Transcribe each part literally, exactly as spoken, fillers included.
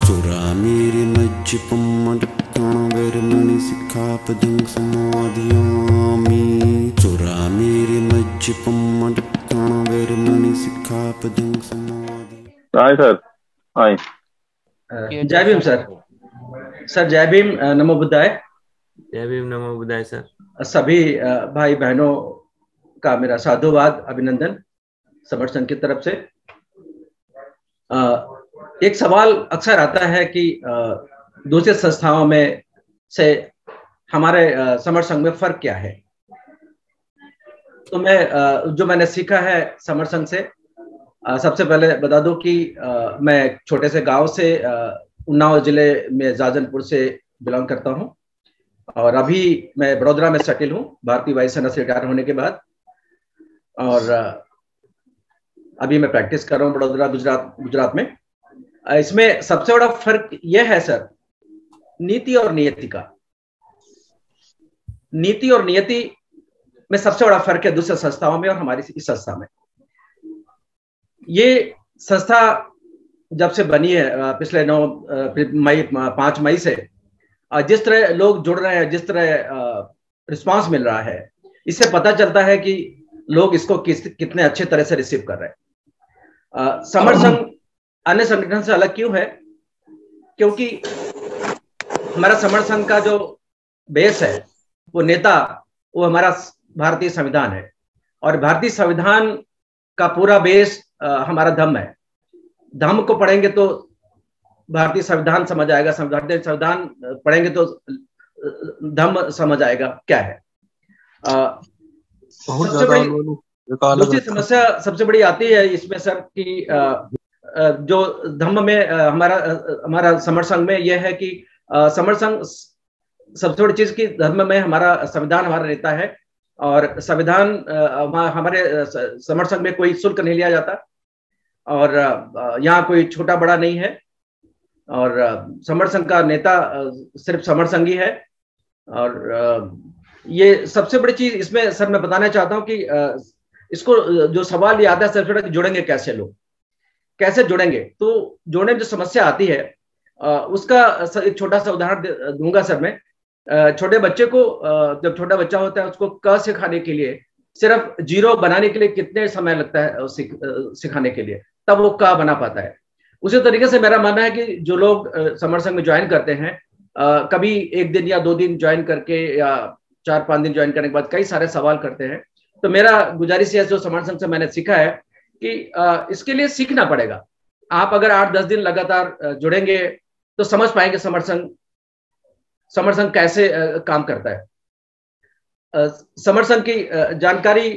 चुरा मेरे मज्ज पम्मडक्कण वेरमणि सिक्खापदं समाधियामि चुरा मेरे मज्ज पम्मडक्कण वेरमणि सिक्खापदं समाधि। Hi sir. हाय। जय भीम सर। सर जय भीम, नमो बुद्धाय। जय भीम, नमो बुद्धाय सर। सभी भाई बहनों का मेरा साधुवाद, अभिनंदन समर्थ संघ की तरफ से। एक सवाल अक्सर आता है कि दूसरे संस्थाओं में से हमारे समर्थ संघ में फर्क क्या है। तो मैं जो मैंने सीखा है समर्थ संघ से, सबसे पहले बता दूं कि मैं छोटे से गांव से उन्नाव जिले में जाजनपुर से बिलोंग करता हूं और अभी मैं बड़ोदरा में सेटल हूं भारतीय वायुसेना से रिटायर होने के बाद। और अभी मैं प्रैक्टिस कर रहा हूं बड़ोदरा गुजरात गुजरात में। इसमें सबसे बड़ा फर्क यह है सर, नीति और नियति का। नीति और नियति में सबसे बड़ा फर्क है दूसरे संस्थाओं में और हमारी इस संस्था में। ये संस्था जब से बनी है पिछले नौ मई पांच मई से, जिस तरह लोग जुड़ रहे हैं, जिस तरह रिस्पांस मिल रहा है, इससे पता चलता है कि लोग इसको किस कितने अच्छे तरह से रिसीव कर रहे हैं। समर्थ संघ अन्य संगठन से अलग क्यों है? क्योंकि हमारा समर्थ संघ का जो बेस है, वो नेता, वो हमारा भारतीय संविधान है और भारतीय संविधान का पूरा बेस हमारा धम्म है। धम्म को पढ़ेंगे तो भारतीय संविधान समझ आएगा, भारतीय संविधान पढ़ेंगे तो धम्म समझ आएगा क्या है। सबसे बड़ी दूसरी समस्या सबसे बड़ी आती है इसमें सर कि जो धम्म में हमारा हमारा समर्थ संघ में यह है कि समर्थ संघ सबसे बड़ी चीज की धर्म में हमारा संविधान हमारा नेता है और संविधान हमारे समर्थ संघ में कोई शुल्क नहीं लिया जाता और यहाँ कोई छोटा बड़ा नहीं है और समर्थ संघ का नेता सिर्फ समर्थ संघ ही है। और ये सबसे बड़ी चीज इसमें सर मैं बताना चाहता हूँ कि इसको जो सवाल ये आता है सबसे बड़ा, जुड़ेंगे कैसे लोग, कैसे जुड़ेंगे। तो जोड़ने में जो समस्या आती है उसका एक छोटा सा उदाहरण दूंगा सर मैं। छोटे बच्चे को, जब छोटा बच्चा होता है उसको क सिखाने के लिए, सिर्फ जीरो बनाने के लिए कितने समय लगता है सिखाने के लिए, तब वो क बना पाता है। उसी तरीके से मेरा मानना है कि जो लोग समर्थ संघ में ज्वाइन करते हैं, कभी एक दिन या दो दिन ज्वाइन करके या चार पांच दिन ज्वाइन करने के बाद कई सारे सवाल करते हैं। तो मेरा गुजारिश है, जो समर्थ संघ से मैंने सीखा है कि इसके लिए सीखना पड़ेगा। आप अगर आठ दस दिन लगातार जुड़ेंगे तो समझ पाएंगे समर्थ संघ समर्थ संघ कैसे काम करता है। समर्थ संघ की जानकारी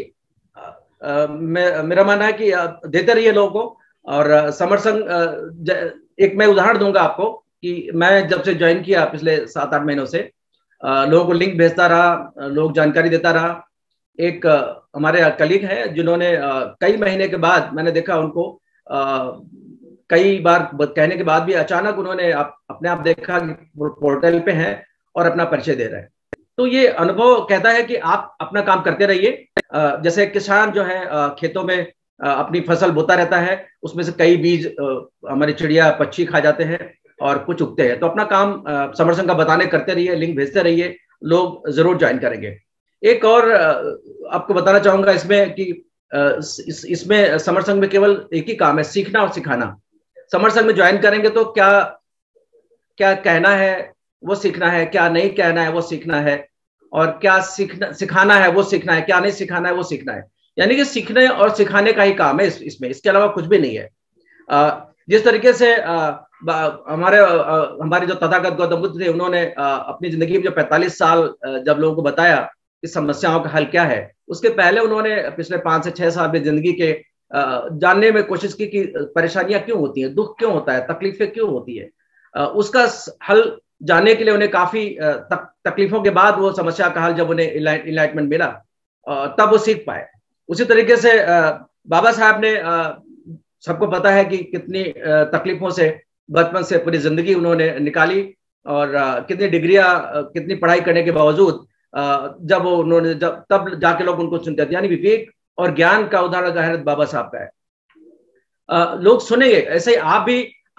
मेरा मानना है कि देते रहिए लोगों को। और समर्थ संघ, एक मैं उदाहरण दूंगा आपको कि मैं जब से ज्वाइन किया पिछले सात आठ महीनों से, लोगों को लिंक भेजता रहा, लोग जानकारी देता रहा। एक हमारे कलीग हैं जिन्होंने कई महीने के बाद, मैंने देखा उनको कई बार कहने के बाद भी अचानक उन्होंने आप, अपने आप देखा कि पोर्टल पे हैं और अपना परिचय दे रहे हैं। तो ये अनुभव कहता है कि आप अपना काम करते रहिए। जैसे किसान जो है खेतों में अपनी फसल बोता रहता है, उसमें से कई बीज हमारी चिड़िया पक्षी खा जाते हैं और कुछ उगते हैं। तो अपना काम समर्थ संघ का बताने करते रहिए, लिंक भेजते रहिए, लोग जरूर ज्वाइन करेंगे। एक और आपको बताना चाहूंगा इसमें कि इस, इसमें समर्थ संघ में केवल एक ही काम है, सीखना और सिखाना। समर्थ संघ में ज्वाइन करेंगे तो क्या क्या कहना है वो सीखना है, क्या नहीं कहना है वो सीखना है, और क्या सीखना सिखाना है वो सीखना है, क्या नहीं सिखाना है वो सीखना है। यानी कि सीखने और सिखाने का ही काम है इस, इसमें इसके अलावा कुछ भी नहीं है। आ, जिस तरीके से आ, हमारे आ, हमारे जो तथागत गौतम बुद्ध थे, उन्होंने आ, अपनी जिंदगी में जो पैंतालीस साल जब लोगों को बताया कि समस्याओं का हल क्या है, उसके पहले उन्होंने पिछले पांच से छह साल में जिंदगी के जानने में कोशिश की कि परेशानियां क्यों होती हैं, दुख क्यों होता है, तकलीफें क्यों होती है। उसका हल जानने के लिए उन्हें काफी तक, तकलीफों के बाद वो समस्या का हल जब उन्हें इनलाइटमेंट मिला, तब वो सीख पाए। उसी तरीके से बाबा साहब ने, सबको पता है कि कितनी तकलीफों से बचपन से पूरी जिंदगी उन्होंने निकाली और कितनी डिग्रियां, कितनी पढ़ाई करने के बावजूद जब वो उन्होंने जब तब जाके लोग उनको सुनते थे। यानी विवेक और ज्ञान का उदाहरण बाबा साहब का है। लोग सुनेंगे। ऐसे ही आप भी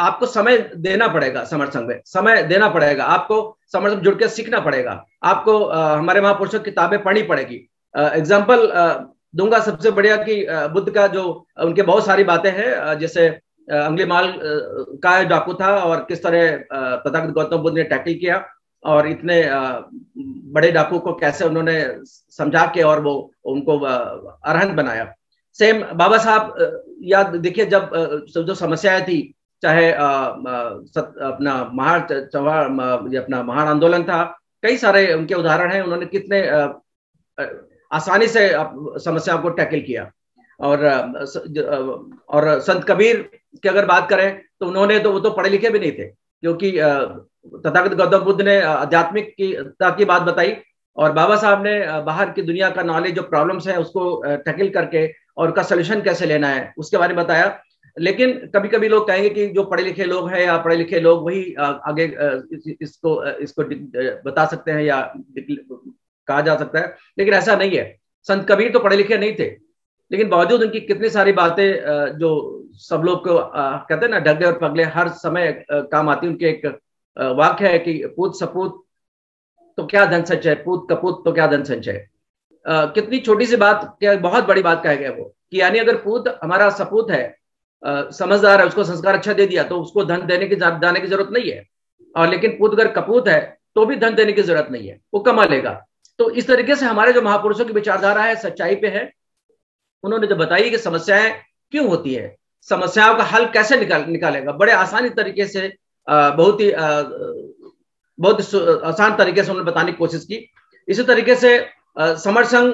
आपको समय देना पड़ेगा, समर संघ में समय देना पड़ेगा, आपको समर संघ जुड़ के सीखना पड़ेगा, आपको आ, हमारे महापुरुषों की किताबें पढ़नी पड़ेगी। एग्जाम्पल दूंगा सबसे बढ़िया कि आ, बुद्ध का जो उनके बहुत सारी बातें हैं, जैसे अंगुलीमाल का डाकू था और किस तरह तथागत गौतम बुद्ध ने टैकल किया और इतने आ, बड़े डाकू को कैसे उन्होंने समझा के और वो उनको अरहंत बनाया। सेम बाबा साहब याद देखिए, जब जो समस्याएं थी, चाहे आ, सत, अपना महान चौहान अपना महान आंदोलन था, कई सारे उनके उदाहरण हैं, उन्होंने कितने आ, आ, आसानी से समस्याओं को टैकल किया। और और संत कबीर की अगर बात करें तो उन्होंने तो वो तो पढ़े लिखे भी नहीं थे, क्योंकि तथागत गौतम बुद्ध ने आध्यात्मिक की की बात बताई और बाबा साहब ने बाहर की दुनिया का नॉलेज, जो प्रॉब्लम्स है उसको टैकल करके और उसका सोल्यूशन कैसे लेना है उसके बारे में बताया। लेकिन कभी कभी लोग कहेंगे कि जो पढ़े लिखे लोग हैं या पढ़े लिखे लोग वही आगे इसको इसको बता सकते हैं या कहा जा सकता है, लेकिन ऐसा नहीं है। संत कबीर तो पढ़े लिखे नहीं थे, लेकिन बावजूद उनकी कितनी सारी बातें जो सब लोग को कहते हैं ना, ढगले और पगले हर समय काम आती। उनके एक वाक्य है कि पूत सपूत तो क्या धन संचय, पूत कपूत तो क्या धन संचय। कितनी छोटी सी बात, क्या बहुत बड़ी बात कहा गया वो, कि यानी अगर पूत हमारा सपूत है, आ, समझदार है, उसको संस्कार अच्छा दे दिया तो उसको धन देने की जाने की जरूरत नहीं है। और लेकिन पूत अगर कपूत है तो भी धन देने की जरूरत नहीं है, वो कमा लेगा। तो इस तरीके से हमारे जो महापुरुषों की विचारधारा है सच्चाई पे है। उन्होंने जो बताई कि समस्याएं क्यों होती है, समस्याओं का हल कैसे निकाल निकालेगा, बड़े आसानी तरीके से, आ, बहुत ही आ, बहुत आसान तरीके से उन्होंने बताने की कोशिश की। इसी तरीके से आ, समर संघ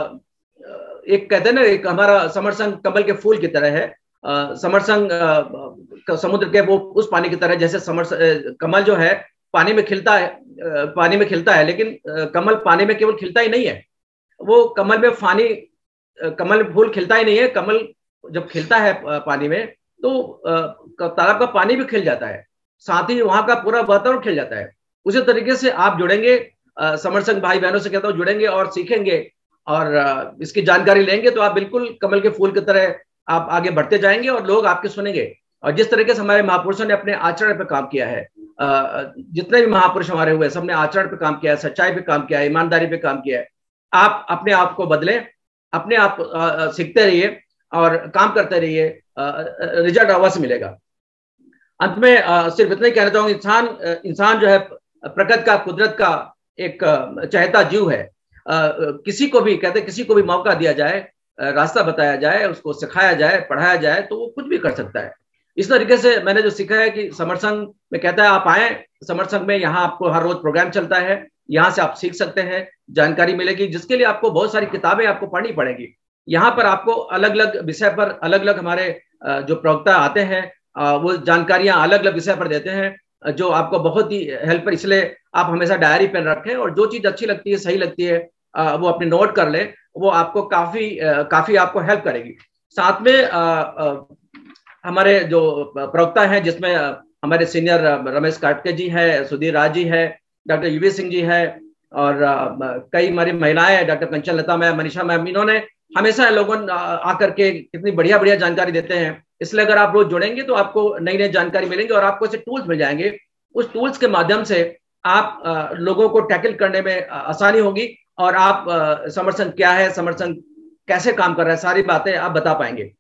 एक कहते हैं ना, एक हमारा समर संघ कमल के फूल की तरह है। आ, समर संघ समुद्र के वो उस पानी की तरह, जैसे समर कमल जो है पानी में खिलता है, आ, पानी में खिलता है, लेकिन आ, कमल पानी में केवल खिलता ही नहीं है, वो कमल में पानी कमल फूल खिलता ही नहीं है। कमल जब खिलता है पानी में तो तालाब का पानी भी खिल जाता है, साथ ही वहां का पूरा वातावरण खिल जाता है। उसी तरीके से आप जुड़ेंगे, समर संघ भाई बहनों से कहता हूँ, जुड़ेंगे और सीखेंगे और इसकी जानकारी लेंगे तो आप बिल्कुल कमल के फूल की तरह आप आगे बढ़ते जाएंगे और लोग आपके सुनेंगे। और जिस तरीके से हमारे महापुरुषों ने अपने आचरण पे काम किया है, जितने भी महापुरुष हमारे हुए सबने आचरण पे काम किया है, सच्चाई पे काम किया है, ईमानदारी पे काम किया है। आप अपने आप को बदलें, अपने आप सीखते रहिए और काम करते रहिए, रिजल्ट अवश्य मिलेगा। अंत में आ, सिर्फ इतना ही कहना चाहूंगा, इंसान इंसान जो है प्रकृति का, कुदरत का एक चहेता जीव है। आ, किसी को भी कहते किसी को भी मौका दिया जाए, रास्ता बताया जाए, उसको सिखाया जाए, पढ़ाया जाए तो वो कुछ भी कर सकता है। इस तरीके से मैंने जो सीखा है कि समर संघ में कहता है आप आए समर संघ में, यहाँ आपको हर रोज प्रोग्राम चलता है, यहाँ से आप सीख सकते हैं, जानकारी मिलेगी, जिसके लिए आपको बहुत सारी किताबें आपको पढ़नी पड़ेगी। यहाँ पर आपको अलग अलग विषय पर अलग अलग हमारे जो प्रवक्ता आते हैं वो जानकारियां अलग अलग विषय पर देते हैं, जो आपको बहुत ही हेल्प पर। इसलिए आप हमेशा डायरी पेन रखें और जो चीज अच्छी लगती है, सही लगती है, वो अपने नोट कर ले, वो आपको काफी काफी आपको हेल्प करेगी। साथ में हमारे जो प्रवक्ता हैं, जिसमें हमारे सीनियर रमेश काटके जी है, सुधीर राज जी है, डॉक्टर यूवी सिंह जी है और कई हमारी महिलाएं, doctor Kanchan Lata ma'am, Manisha ma'am, इन्होंने हमेशा लोगों आकर के कितनी बढ़िया बढ़िया जानकारी देते हैं। इसलिए अगर आप रोज जुड़ेंगे तो आपको नई नई जानकारी मिलेंगी और आपको ऐसे टूल्स मिल जाएंगे। उस टूल्स के माध्यम से आप आ, लोगों को टैकल करने में आसानी होगी और आप समर संघ क्या है, समर संघ कैसे काम कर रहा है, सारी बातें आप बता पाएंगे।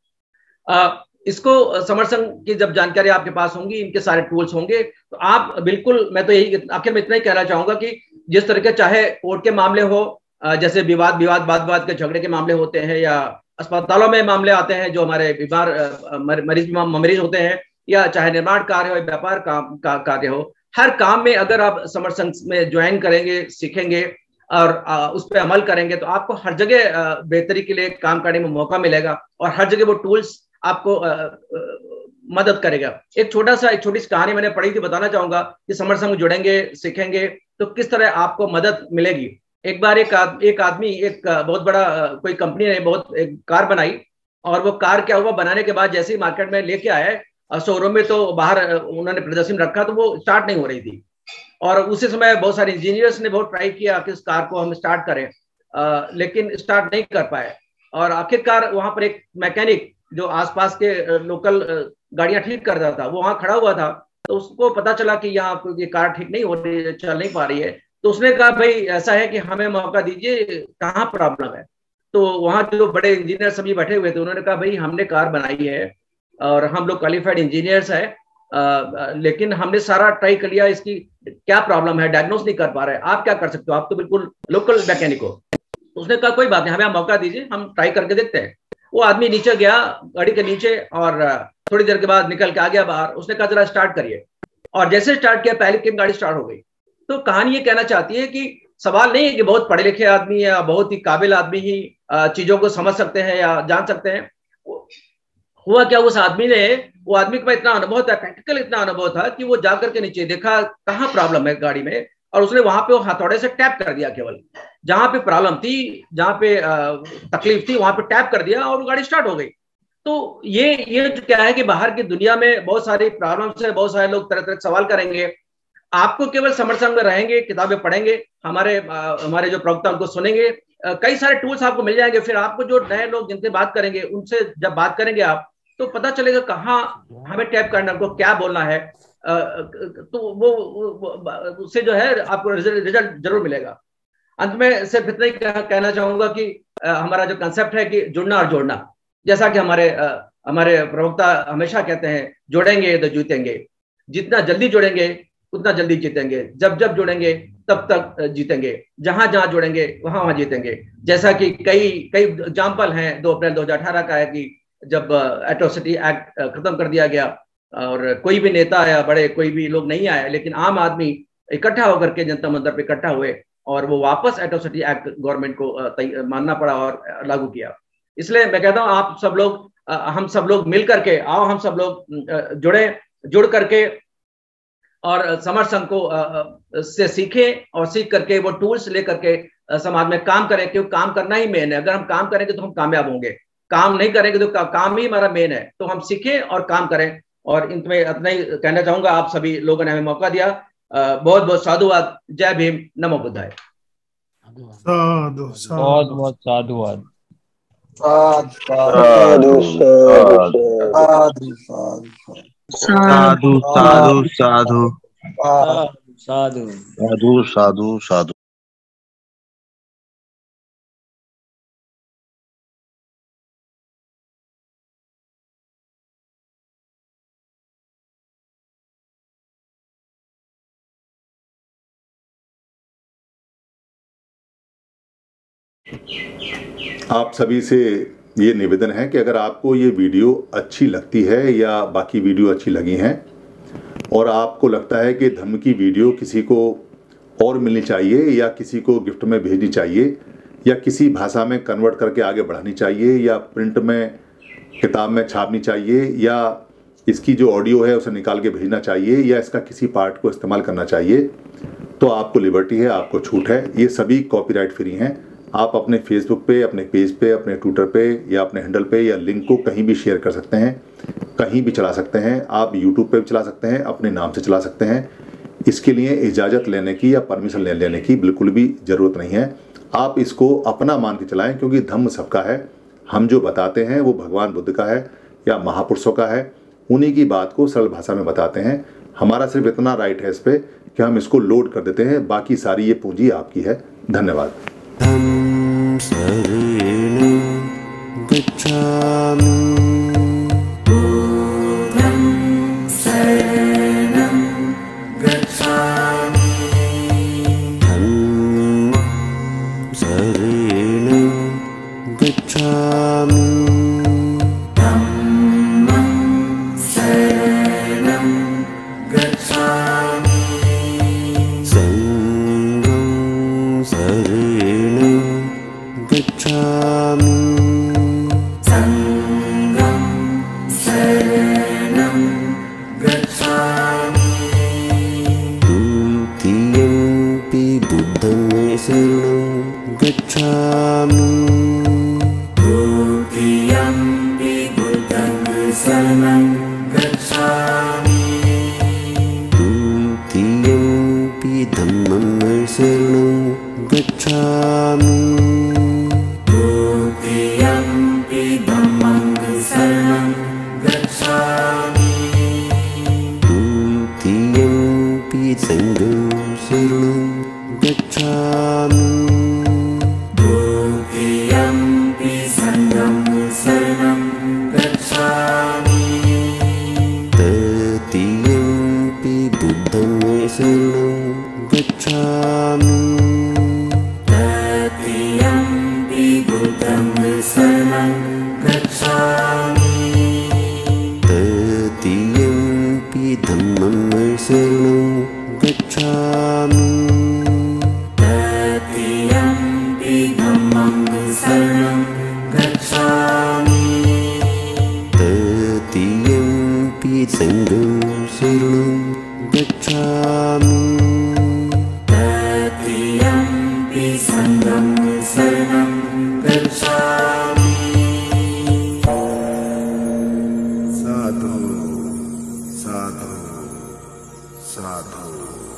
आ, इसको समर संघ की जब जानकारी आपके पास होंगी, इनके सारे टूल्स होंगे, तो आप बिल्कुल, मैं तो यही आखिर में इतना ही कहना चाहूंगा कि जिस तरीके चाहे कोर्ट के मामले हो, जैसे विवाद विवाद वाद वाद के झगड़े के मामले होते हैं, या अस्पतालों में मामले आते हैं जो हमारे बीमार मरीज मरीज होते हैं, या चाहे निर्माण कार्य हो, व्यापार काम का कार्य हो, हर काम में अगर आप समर संघ में ज्वाइन करेंगे, सीखेंगे और उस पर अमल करेंगे तो आपको हर जगह बेहतरी के लिए काम करने में मौका मिलेगा और हर जगह वो टूल्स आपको मदद करेगा। एक छोटा सा एक छोटी सी कहानी मैंने पढ़ी थी, बताना चाहूंगा कि समर संघ जुड़ेंगे, सीखेंगे तो किस तरह आपको मदद मिलेगी। एक बार एक आद, एक आदमी एक बहुत बड़ा कोई कंपनी ने बहुत एक कार बनाई और वो कार क्या हुआ, बनाने के बाद जैसे ही मार्केट में लेके आए शोरूम में, तो बाहर उन्होंने प्रदर्शन रखा तो वो स्टार्ट नहीं हो रही थी। और उसी समय बहुत सारे इंजीनियर्स ने बहुत ट्राई किया कि इस कार को हम स्टार्ट करें, आ, लेकिन स्टार्ट नहीं कर पाए। और आखिरकार वहां पर एक मैकेनिक जो आसपास के लोकल गाड़ियां ठीक करता था, वो वहां खड़ा हुआ था। तो उसको पता चला कि यहाँ ये कार ठीक नहीं हो रही है, चल नहीं पा रही है। तो उसने कहा भाई ऐसा है कि हमें मौका दीजिए, कहाँ प्रॉब्लम है। तो वहाँ जो बड़े इंजीनियर सभी बैठे हुए थे, उन्होंने कहा भाई हमने कार बनाई है और हम लोग क्वालिफाइड इंजीनियर्स है, लेकिन हमने सारा ट्राई कर लिया, इसकी क्या प्रॉब्लम है डायग्नोस नहीं कर पा रहे, आप क्या कर सकते हो, आप तो बिल्कुल लोकल मैकेनिक हो। तो उसने कहा कोई बात नहीं, हमें आप मौका दीजिए, हम ट्राई करके देखते हैं। वो आदमी नीचे गया गाड़ी के नीचे और थोड़ी देर के बाद निकल के आ गया बाहर। उसने कहा जरा स्टार्ट करिए, और जैसे स्टार्ट किया पहले की गाड़ी स्टार्ट हो गई। तो कहानी ये कहना चाहती है कि सवाल नहीं है कि बहुत पढ़े लिखे आदमी या बहुत ही काबिल आदमी ही चीजों को समझ सकते हैं या जान सकते हैं। हुआ क्या, उस आदमी ने, वो आदमी के पास इतना अनुभव था, प्रैक्टिकल इतना अनुभव था कि वो जाकर के नीचे देखा कहाँ प्रॉब्लम है गाड़ी में, और उसने वहां पे हथौड़े से टैप कर दिया, केवल जहां पे प्रॉब्लम थी, जहां पे तकलीफ थी वहां पे टैप कर दिया और गाड़ी स्टार्ट हो गई। तो ये ये क्या है कि बाहर की दुनिया में बहुत सारी प्रॉब्लम्स है, बहुत सारे लोग तरह तरह सवाल करेंगे। आपको केवल समर संघ में रहेंगे, किताबें पढ़ेंगे, हमारे हमारे जो प्रवक्ता उनको सुनेंगे, कई सारे टूल्स आपको मिल जाएंगे। फिर आपको जो नए लोग जिनसे बात करेंगे, उनसे जब बात करेंगे आप, तो पता चलेगा कहाँ हमें टैप करना, हमको क्या बोलना है। तो वो उससे जो है आपको रिजल्ट जरूर मिलेगा। अंत में सिर्फ इतना ही कहना चाहूंगा कि हमारा जो कंसेप्ट है कि जुड़ना और जोड़ना, जैसा कि हमारे हमारे प्रवक्ता हमेशा कहते हैं, जोड़ेंगे तो जीतेंगे, जितना जल्दी जोड़ेंगे उतना जल्दी जीतेंगे, जब जब जुड़ेंगे तब तक जीतेंगे, जहां जहां जुड़ेंगे वहां वहां जीतेंगे। जैसा कि कई कई एग्जाम्पल हैं, दो अप्रैल दो हजार अठारह का है कि जब एट्रोसिटी एक्ट खत्म कर दिया गया और कोई भी नेता या बड़े कोई भी लोग नहीं आए, लेकिन आम आदमी इकट्ठा होकर के जनता मंदिर पे इकट्ठा हुए और वो वापस एट्रोसिटी एक्ट गवर्नमेंट को मानना पड़ा और लागू किया। इसलिए मैं कहता हूँ आप सब लोग, हम सब लोग मिल करके आओ, हम सब लोग जुड़े, जुड़ करके और समर संघ को से सीखें और सीख करके वो टूल्स लेकर के समाज में काम करें, क्योंकि काम करना ही मेन है। अगर हम काम करेंगे तो हम कामयाब होंगे, काम नहीं करेंगे तो का, काम ही हमारा मेन है। तो हम सीखें और काम करें। और इनमें इतना ही कहना चाहूंगा, आप सभी लोगों ने हमें मौका दिया, बहुत बहुत साधुवाद। जय भीम, नमो बुद्धाय। साधु बहुत बहुत साधुवाद। साधु साधु साधु साधु साधु साधु साधु साधु। आप सभी से ये निवेदन है कि अगर आपको ये वीडियो अच्छी लगती है या बाकी वीडियो अच्छी लगी हैं और आपको लगता है कि धर्म की वीडियो किसी को और मिलनी चाहिए या किसी को गिफ्ट में भेजनी चाहिए या किसी भाषा में कन्वर्ट करके आगे बढ़ानी चाहिए या प्रिंट में किताब में छापनी चाहिए या इसकी जो ऑडियो है उसे निकाल के भेजना चाहिए या इसका किसी पार्ट को इस्तेमाल करना चाहिए, तो आपको लिबर्टी है, आपको छूट है। ये सभी कॉपीराइट फ्री हैं। आप अपने फेसबुक पे, अपने पेज पे, अपने ट्विटर पे या अपने हैंडल पे या लिंक को कहीं भी शेयर कर सकते हैं, कहीं भी चला सकते हैं। आप यूट्यूब पे भी चला सकते हैं, अपने नाम से चला सकते हैं। इसके लिए इजाज़त लेने की या परमिशन ले लेने की बिल्कुल भी ज़रूरत नहीं है। आप इसको अपना मान के चलाएं, क्योंकि धम्म सबका है। हम जो बताते हैं वो भगवान बुद्ध का है या महापुरुषों का है, उन्हीं की बात को सरल भाषा में बताते हैं। हमारा सिर्फ इतना राइट है इस पर कि हम इसको लोड कर देते हैं, बाकी सारी ये पूंजी आपकी है। धन्यवाद। धम्म शरणं गच्छामि। बुद्धं शरणं गच्छामि। धम्मं शरणं गच्छामि। धम्मं शरणं गच्छामि। संघं शरणं गच्छामि। संघं शरणं गच्छामि। द्वितीयंपि बुद्धं शरणं गच्छामि। द्वितीयंपि बुद्धं शरणं गच्छामि। द्वितीयंपि धम्मं शरणं गच्छामि। द्वितीयंपि धम्मं शरणं गच्छामि। साधु।